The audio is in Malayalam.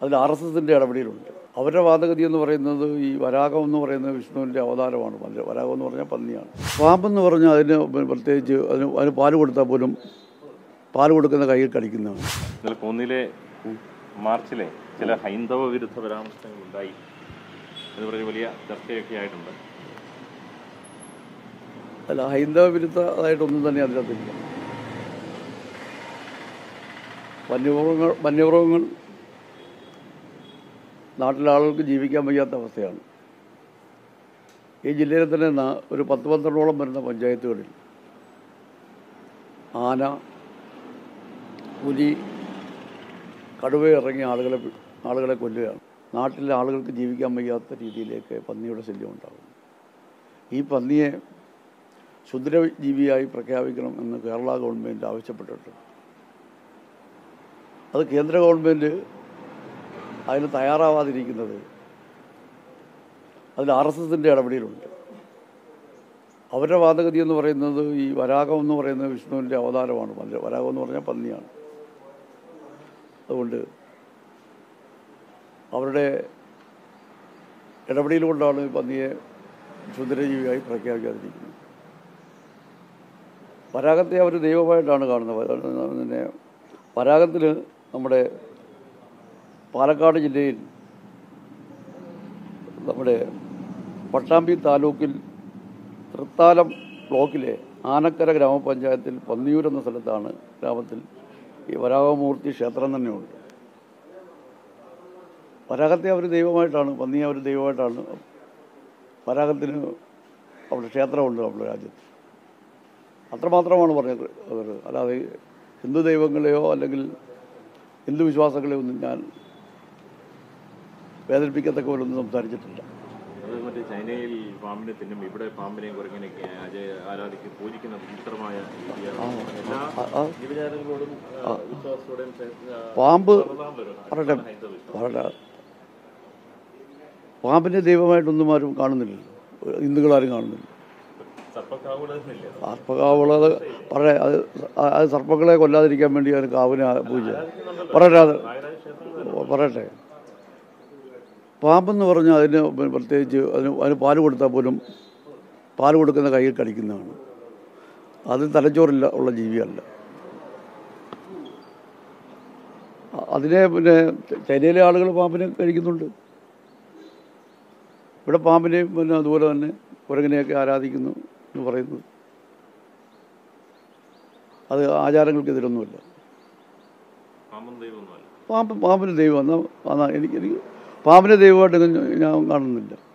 അതിൽ RSSൻ്റെ ഇടപെടലുണ്ട്. അവരുടെ വാദഗതി എന്ന് പറയുന്നത് ഈ വരാഹം എന്ന് പറയുന്നത് വിഷ്ണുവിൻ്റെ അവതാരമാണ്. വരാഹം എന്ന് പറഞ്ഞാൽ പന്നിയാണ്. പാമ്പെന്ന് പറഞ്ഞാൽ അതിന് പ്രത്യേകിച്ച് അതിന് പാല് കൊടുത്താൽ പോലും പാല് കൊടുക്കുന്ന കയ്യിൽ കടിക്കുന്നതാണ്. കോന്നിയിലെ മാർച്ചിലെ ചില ഹൈന്ദവ വിരുദ്ധ പരാമർശങ്ങൾ ഉണ്ടായി എന്ന് പറഞ്ഞ് വലിയ ചർച്ചയൊക്കെ ആയിട്ടുണ്ട്. അല്ല, ഹൈന്ദവ വിരുദ്ധമായിട്ടൊന്നും തന്നെ അതിനകത്തില്ല. വന്യമൃഗങ്ങൾ നാട്ടിലെ ആളുകൾക്ക് ജീവിക്കാൻ വയ്യാത്ത അവസ്ഥയാണ്. ഈ ജില്ലയിൽ തന്നെ ഒരു 10-12ഓളം വരുന്ന പഞ്ചായത്തുകളിൽ ആന, പുലി, കടുവ ഇറങ്ങി ആളുകളെ കൊല്ലുകയാണ്. നാട്ടിലെ ആളുകൾക്ക് ജീവിക്കാൻ വയ്യാത്ത രീതിയിലേക്ക് പന്നിയുടെ ശല്യം ഉണ്ടാകും. ഈ പന്നിയെ ക്ഷുദ്രജീവിയായി പ്രഖ്യാപിക്കണം എന്ന് കേരള ഗവൺമെൻറ് ആവശ്യപ്പെട്ടിട്ടുണ്ട്. അത് കേന്ദ്ര ഗവൺമെൻറ് അതിന് തയ്യാറാവാതിരിക്കുന്നത് അതിൽ RSSൻ്റെ ഇടപെടലുണ്ട്. അവരുടെ വാദഗതി എന്ന് പറയുന്നത് ഈ വരാഹം എന്ന് പറയുന്നത് വിഷ്ണുവിൻ്റെ അവതാരമാണ്. വരാഹം എന്ന് പറഞ്ഞാൽ പന്നിയാണ്. അതുകൊണ്ട് അവരുടെ ഇടപെടൽ കൊണ്ടാണ് പന്നിയെ ക്ഷുദ്രജീവിയായി പ്രഖ്യാപിക്കാതിരിക്കുന്നത്. വരാഹത്തെ അവർ ദൈവമായിട്ടാണ് കാണുന്നത്. പിന്നെ വരാഹത്തിൽ നമ്മുടെ പാലക്കാട് ജില്ലയിൽ നമ്മുടെ പട്ടാമ്പി താലൂക്കിൽ തൃത്താലം ബ്ലോക്കിലെ ആനക്കര ഗ്രാമപഞ്ചായത്തിൽ പന്നിയൂർ എന്ന സ്ഥലത്താണ് ഗ്രാമത്തിൽ ഈ വരാഹമൂർത്തി ക്ഷേത്രം തന്നെയുണ്ട്. വരാഹത്തെ അവർ ദൈവമായിട്ടാണ്, പന്നിയെ അവർ ദൈവമായിട്ടാണ്. വരാഹത്തിന് അവിടെ ക്ഷേത്രമുണ്ട് നമ്മുടെ രാജ്യത്ത്. അത്രമാത്രമാണ് പറഞ്ഞത് അവർ. അല്ലാതെ ഹിന്ദു ദൈവങ്ങളെയോ അല്ലെങ്കിൽ ഹിന്ദു വിശ്വാസങ്ങളെയോ ഒന്നും ഞാൻ വേദനിപ്പിക്കത്തക്ക പോലൊന്നും സംസാരിച്ചിട്ടില്ല. ചൈനയിൽ പാമ്പിനെ തിന്നും, ഇവിടെ പാമ്പിനെ കുരങ്ങനെയൊക്കെ ആരാധിക്കും, പൂജിക്കുന്ന വിചിത്രമായ പാമ്പ് പറയട്ടെ, പാമ്പിനെ ദൈവമായിട്ടൊന്നും ആരും കാണുന്നില്ലല്ലോ, ഹിന്ദുക്കളാരും കാണുന്നില്ല. സർപ്പക്കാവുള്ളത് പറയാ, അത് സർപ്പങ്ങളെ കൊല്ലാതിരിക്കാൻ വേണ്ടി അവർ കാവിനെ പൂജ പറയട്ടെ. പാമ്പെന്ന് പറഞ്ഞാൽ അതിന് പ്രത്യേകിച്ച് അതിന് പാല് കൊടുത്താൽ പോലും പാല് കൊടുക്കുന്ന കയ്യിൽ കടിക്കുന്നതാണ്. അതിന് തലച്ചോറില്ല ഉള്ള ജീവിയല്ല. അതിനെ പിന്നെ ചൈനയിലെ ആളുകൾ പാമ്പിനെ കഴിക്കുന്നുണ്ട്. ഇവിടെ പാമ്പിനെയും പിന്നെ അതുപോലെ തന്നെ കുരങ്ങനെയൊക്കെ ആരാധിക്കുന്നു എന്ന് പറയുന്നു. അത് ആചാരങ്ങൾക്കെതിരൊന്നുമില്ല. പാമ്പിന് ദൈവം എനിക്ക് പാമ്പിനെ ദൈവമായിട്ട് ഞാൻ കാണുന്നില്ല.